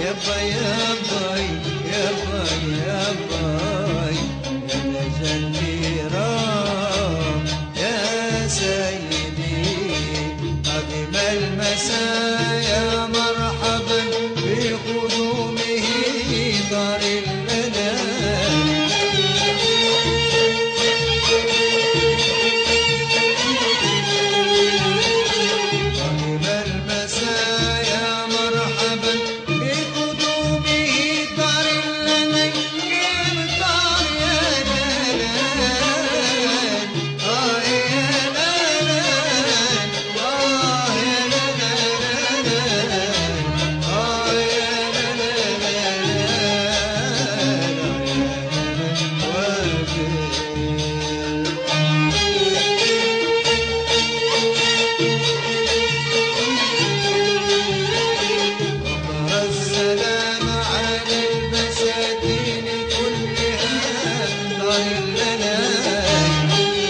يابا يا باي يا باي يا باي يا نجلي رام يا سيدي قدم المساء يا مرحبا بقدومه دار المنام قدم المساء يا مرحبا بقدومه دار المنام دار يا نلال يا نلال يا السلام على المساكين كلها دار المنام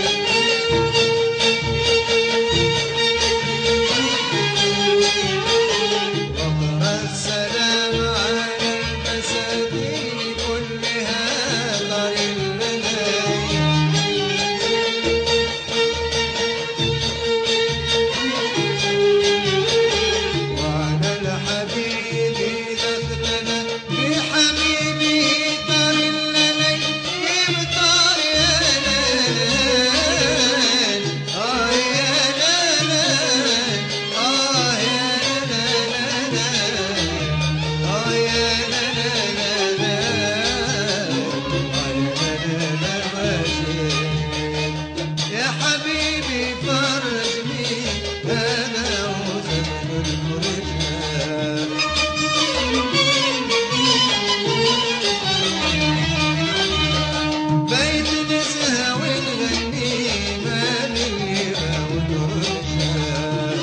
السلام على المساكين كلها دار المنام وعلى الحبيب دخلنا بحبيبه دار الليل دار يا نلال يا نلال يا نلال يا نلال يا حبيبي فرجني أنا وزمن الفرجان بيت نزهة ونغني ما نلقى ونرجان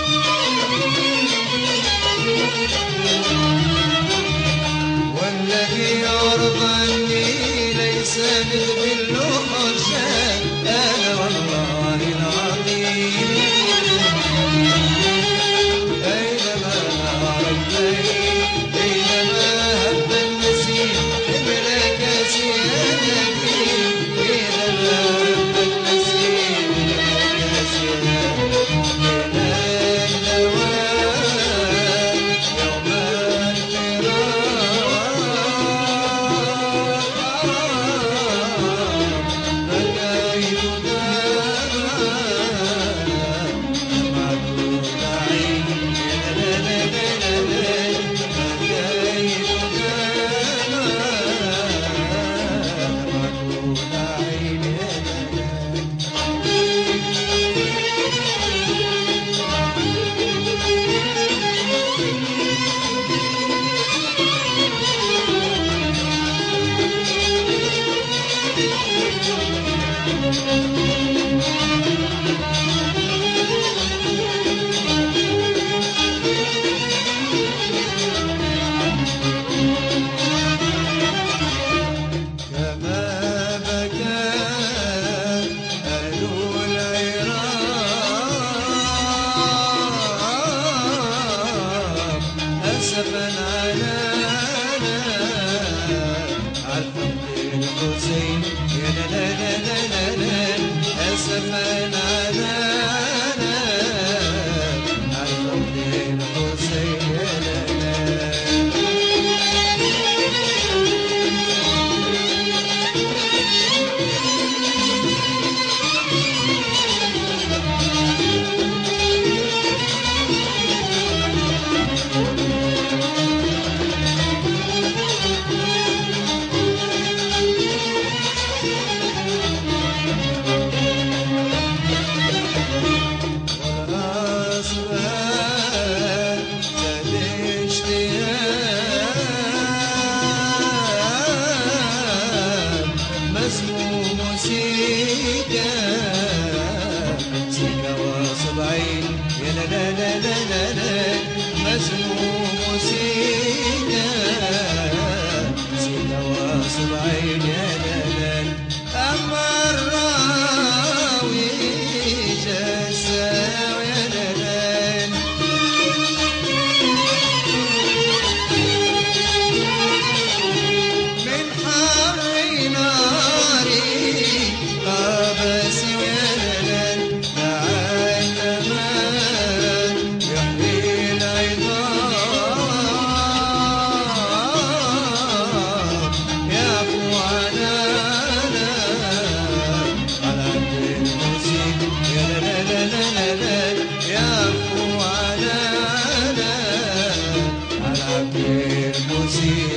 والذي يرضى عني ليس مثل خرشان أنا والله العظيم أينما عرفتني بينما هب النسيم إملاك سيادتي بينما هب النسيم إملاك سيادتي من النوام يوم الفراق بكيت معدود عيني معدود عيني كما بكى أهل العراق أسفا على الحق الحسين يا لا لا لا لا لا أسفا على الحق الحسين يا لا لا Hermosísima